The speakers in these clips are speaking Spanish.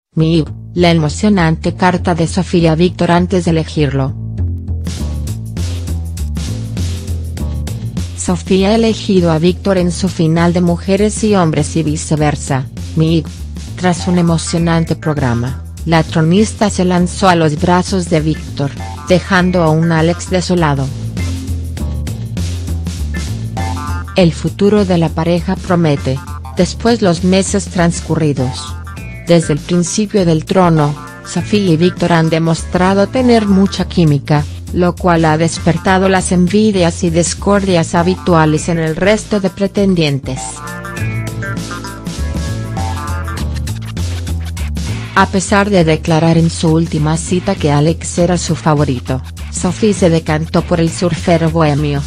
MIB, la emocionante carta de Sofía a Víctor antes de elegirlo. Sofía ha elegido a Víctor en su final de Mujeres y Hombres y Viceversa, MIB. Tras un emocionante programa, la tronista se lanzó a los brazos de Víctor, dejando a un Alex desolado. El futuro de la pareja promete, después los meses transcurridos. Desde el principio del trono, Sofía y Víctor han demostrado tener mucha química, lo cual ha despertado las envidias y discordias habituales en el resto de pretendientes. A pesar de declarar en su última cita que Alex era su favorito, Sofía se decantó por el surfero bohemio.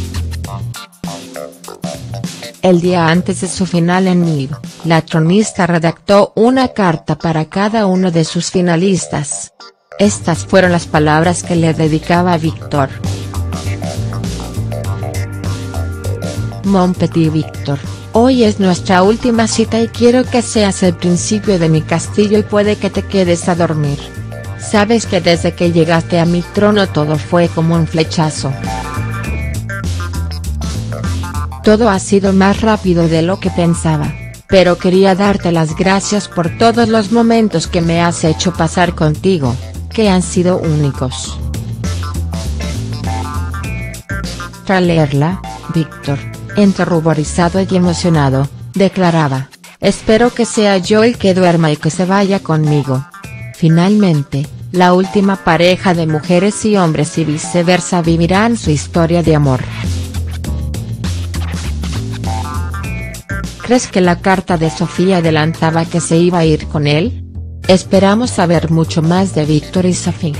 El día antes de su final en MIB, la tronista redactó una carta para cada uno de sus finalistas. Estas fueron las palabras que le dedicaba a Víctor. Mon petit Víctor, hoy es nuestra última cita y quiero que seas el principio de mi castillo y puede que te quedes a dormir. Sabes que desde que llegaste a mi trono todo fue como un flechazo. Todo ha sido más rápido de lo que pensaba, pero quería darte las gracias por todos los momentos que me has hecho pasar contigo, que han sido únicos. Tras leerla, Víctor, entre ruborizado y emocionado, declaraba: espero que sea yo el que duerma y que se vaya conmigo. Finalmente, la última pareja de Mujeres y Hombres y Viceversa vivirán su historia de amor. ¿Crees que la carta de Sofía adelantaba que se iba a ir con él? Esperamos saber mucho más de Víctor y Sofía.